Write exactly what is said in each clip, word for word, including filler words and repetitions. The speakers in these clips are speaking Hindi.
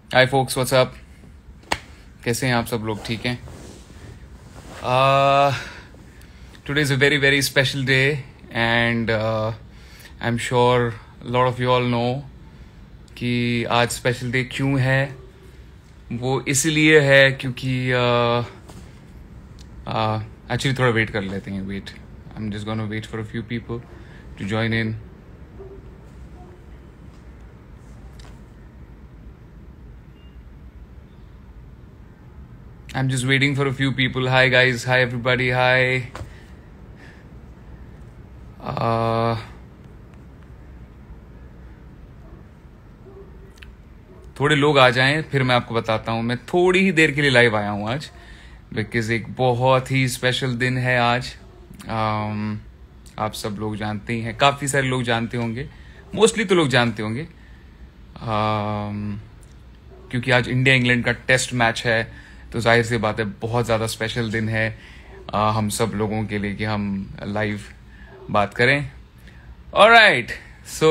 हाय फोक्स, व्हाट्स अप? कैसे हैं आप सब लोग? ठीक हैं? Today is a very very special day and I am sure lot of you all know कि आज स्पेशल डे क्यों है। वो इसलिए है क्योंकि एक्चुअली uh, uh, थोड़ा वेट कर लेते हैं। Wait, I am just gonna wait for a few people to join in. I'm just waiting for a few people. Hi guys, hi everybody, hi. Uh, थोड़े लोग आ जाएं फिर मैं आपको बताता हूँ। मैं थोड़ी ही देर के लिए लाइव आया हूँ आज, बिकॉज एक बहुत ही स्पेशल दिन है आज। um, आप सब लोग जानते ही हैं, काफ़ी सारे लोग जानते होंगे, मोस्टली तो लोग जानते होंगे um, क्योंकि आज इंडिया इंग्लैंड का टेस्ट मैच है, तो जाहिर सी बात है बहुत ज़्यादा स्पेशल दिन है आ, हम सब लोगों के लिए कि हम लाइव बात करें। ऑलराइट, सो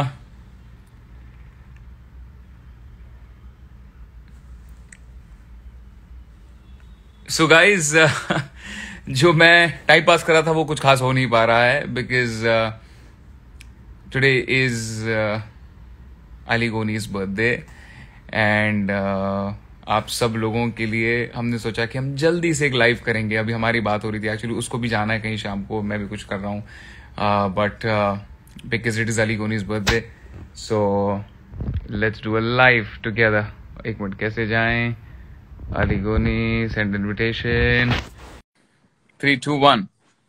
सो गाइज, जो मैं टाइम पास कर रहा था वो कुछ खास हो नहीं पा रहा है, because today is Ali Goni's birthday and आप सब लोगों के लिए हमने सोचा कि हम जल्दी से एक लाइव करेंगे। अभी हमारी बात हो रही थी, एक्चुअली उसको भी जाना है कहीं शाम को, मैं भी कुछ कर रहा हूँ, but because it is Ali Goni's birthday, so let's do a live together. एक मिनट, कैसे जाएं? Ali Goni, send invitation, three two one.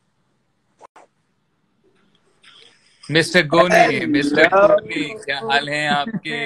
Mister Goni, mister Goni, क्या हाल है आपके?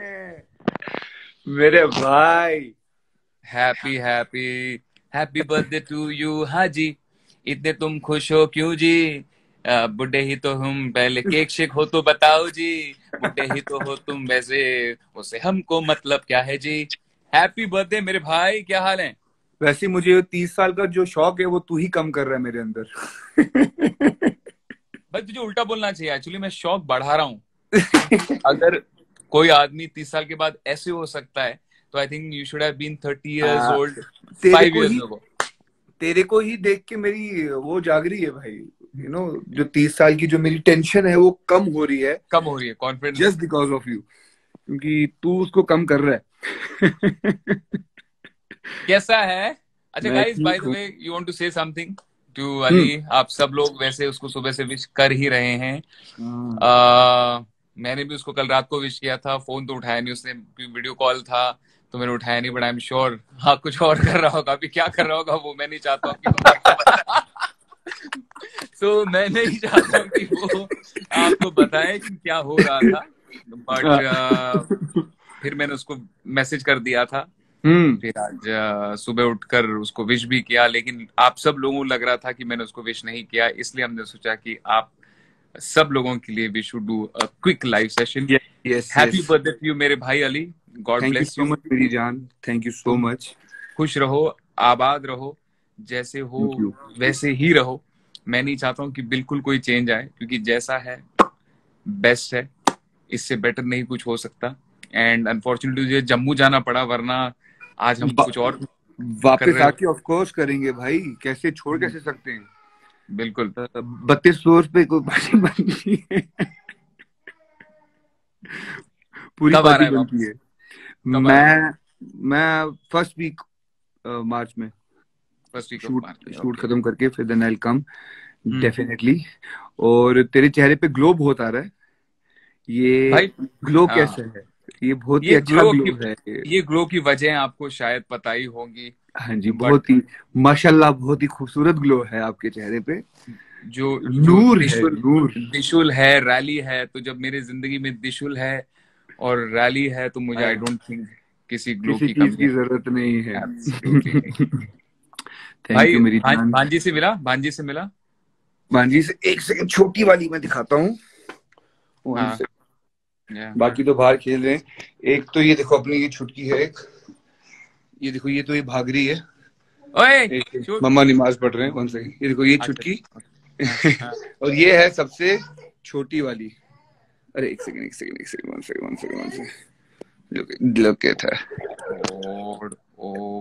मेरे भाई, happy happy happy birthday to you हाजी। इतने तुम खुश हो क्यों जी? आ, बुढ़े ही तो हम, पहले केक शेक हो तो बताओ जी। बुढ़े ही तो हो तुम, वैसे उसे हमको मतलब क्या है जी? हैप्पी बर्थडे मेरे भाई, क्या हाल है? वैसे मुझे तीस साल का जो शौक है वो तू ही कम कर रहा है मेरे अंदर। भाई तुझे उल्टा बोलना चाहिए, एक्चुअली मैं शौक बढ़ा रहा हूँ, क्योंकि अगर कोई आदमी तीस साल के बाद ऐसे हो सकता है तो I think you should have been thirty years ah, old तेरे फाइव को इयर्स ही अगो। तेरे को ही देख के मेरी वो जाग रही है भाई। यू नो, जो तीस साल की जो मेरी टेंशन है वो कम हो रही है, कम हो रही है confidence. Just because of you, क्योंकि तू उसको कम कर रहा है। कैसा है? अच्छा मैं गाइस, बाय ठीक द हूँ। Way, you want to say something to hmm. Ali? आप सब लोग वैसे उसको सुबह से विश कर ही रहे हैं। हाँ। आ, मैंने भी उसको कल रात को विश किया था, फोन तो उठाया नहीं उसने, वीडियो कॉल था तो मैंने उठाया नहीं, बट आई एम श्योर हाँ कुछ और कर रहा होगा। अभी क्या कर रहा होगा वो मैं नहीं चाहता हूँ कि वो आपको बताए। सो so, मैं नहीं चाहता हूँ कि वो आपको बताए कि क्या हो रहा था, बट uh, फिर मैंने उसको मैसेज कर दिया था। हम्म। फिर आज अ, सुबह उठकर उसको विश भी किया, लेकिन आप सब लोगों को लग रहा था कि मैंने उसको विश नहीं किया, इसलिए हमने सोचा कि आप सब लोगों के लिए we should do a quick live session. Yes yes happy yes. Birthday to you मेरे भाई Ali, God thank you bless so you. Much मेरी जान, थैंक यू सो तुम मच। खुश रहो, आबाद रहो, जैसे हो थैंक यू। वैसे ही रहो। मैं नहीं चाहता हूँ कि बिल्कुल कोई चेंज आए, क्योंकि जैसा है बेस्ट है, इससे बेटर नहीं कुछ हो सकता। एंड अनफॉर्चुनेटली मुझे जम्मू जाना पड़ा, वरना आज हम कुछ और कर वापस रहे हो। आके ऑफ कोर्स करेंगे भाई, कैसे छोड़ कैसे सकते हैं। बिल्कुल। बत्तीस फ्लोर पे कोई पार्टी बनती है, पूरी कब आ रहा पार्टी है बनती वापस? है। कब आ रहा है मैं वापस? मैं फर्स्ट वीक मार्च में first week of shoot March, shoot okay. खत्म करके फिर then I will come hmm. Definitely. और तेरे चेहरे पे ग्लो बहुत आ रहा है। ये भाई, ग्लो हाँ, कैसा है? ये बहुत ही ये अच्छा ग्लो की ग्लो है ये। ये ग्लो की वजह आपको शायद पता ही होंगी, हाँ जी, बट बहुत ही माशाल्लाह, बहुत ही खूबसूरत ग्लो है आपके चेहरे पे। जो जो नूर है, दिशुल नूर। दिशुल है, रैली है, तो जब मेरी जिंदगी में दिशुल है और रैली है तो मुझे आई डोंट थिंक किसी ग्लो किसी की चीज कमी की है। जरूरत नहीं है। एब्सोल्युटली नहीं। थैंक भाई यू मेरी भां, जान। भांजी से मिला, भांजी से मिला। मांझी से एक सेकंड, छोटी वाली मैं दिखाता हूँ। वन हाँ, से। या बाकी तो बाहर खेल रहे हैं। एक तो ये देखो, अपनी ये छुटकी है एक, ये देखो, ये तो ये भाग रही है। ओए एक शूट। मम्मा नमाज पढ़ रहे हैं, वन सेकंड, ये देखो ये अच्छा छुटकी। अच्छा, हाँ हाँ। और ये है सबसे छोटी वाली। अरे एक सेकंड, एक सेकंड, एक second, one second, one second, one second. look, look at her. God, oh,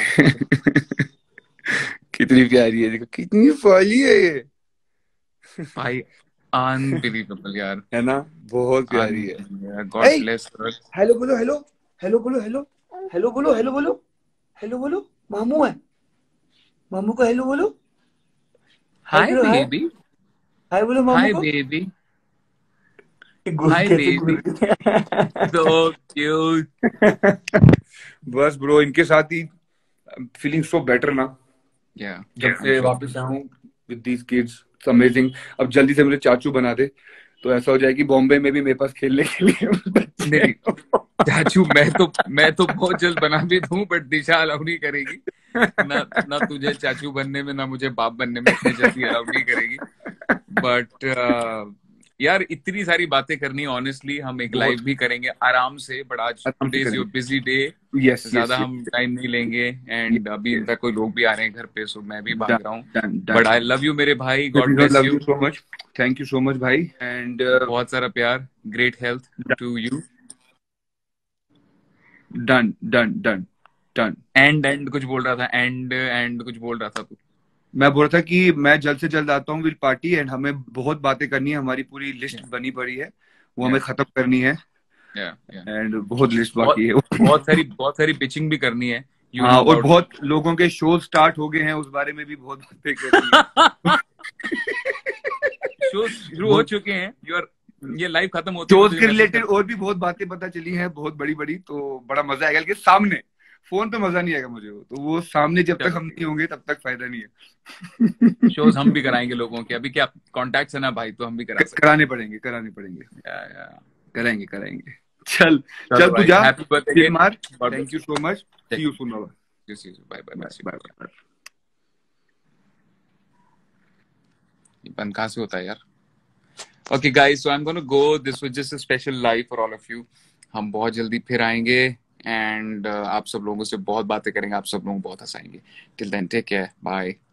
कितनी प्यारी है, देखो कितनी फॉली है ये भाई अनबिलीवेबल यार, है ना, बहुत प्यारी है। God bless her. हेलो बोलो, हेलो हेलो बोलो, हेलो हेलो बोलो, हेलो बोलो, हेलो बोलो, मामू है, मामू को हेलो बोलो, हाय बेबी, हाय बोलो मामू हाय को। बेबी, गुड हाय कैसे बेबी, गुड सो क्यूट। बस ब्रो, इनके साथ ही फीलिंग सो बेटर ना, या जब से वापस आया हूँ विद दीज किड्स, अमेजिंग। अब जल्दी से मुझे चाचू बना दे तो ऐसा हो जाए कि बॉम्बे में भी मेरे पास खेलने के लिए बच्चे नहीं हो। चाचू, मैं तो मैं तो बहुत जल्द बना भी दूं, बट दिशा अलाउ नहीं करेगी ना, ना तुझे चाचू बनने में ना मुझे बाप बनने में, इतने जल्दी अलाउ नहीं करेगी। बट यार इतनी सारी बातें करनी है, ऑनेस्टली हम एक बहुत लाइव भी करेंगे आराम से, बट आज आराम से टुडे इज योर करेंगे। बिजी डे, यस ज्यादा यस हम टाइम नहीं लेंगे। एंड अभी यस। इनका कोई लोग भी आ रहे हैं घर पे, सो मैं भी डन भाग रहा हूँ। Done but done. I love you मेरे भाई, God bless love you. You so much, thank you so much भाई, एंड बहुत सारा प्यार, great health to you. Done done done done. And and कुछ बोल रहा था, एंड एंड कुछ बोल रहा था तू। मैं बोल रहा था कि मैं जल्द से जल्द आता हूँ विल पार्टी, एंड हमें बहुत बातें करनी है, हमारी पूरी लिस्ट या बनी पड़ी है, वो या हमें खत्म करनी है, या या एंड बहुत लिस्ट बहुत बाकी है। बहुत सारी बहुत सारी पिचिंग भी करनी है, यू हाँ, नो और अबाउट। बहुत लोगों के शो स्टार्ट हो गए हैं, उस बारे में भी बहुत बातें करनी है। शो शुरू हो बहुत चुके हैं, यू आर, ये लाइव खत्म होते ही मैं शोज तुझे के मैसेज रिलेटेड कर। और भी बहुत बातें पता चली हैं, बहुत बड़ी बड़ी, तो बड़ा मजा आएगा, लेकिन सामने फोन पे मजा नहीं आएगा मुझे, वो तो वो सामने जब तक चलो हम ठीक नहीं होंगे तब तक फायदा नहीं है, शोज हम है। भी कराएंगे लोगों के, अभी क्या कॉन्टैक्ट्स है ना भाई, तो हम भी करा सकते कराने पड़ेंगे, कराने पड़ेंगे, हैं। या, या। कराएंगे कराएंगे। चल, चलो चल तू भाई, जा, हैप्पी बर्थडे फिर अगेन, मार। God thank bless you so much, see you. You soon बाबा। Bye bye bye bye. Bye bye. ये बंद कहाँ से होता है यार। Okay guys, so I am gonna go, this was just a special live for all of you. हम बहुत जल्दी फिर आएंगे, एंड uh, आप सब लोगों से बहुत बातें करेंगे, आप सब लोगों को बहुत हंसाएंगे। Till then take care, bye.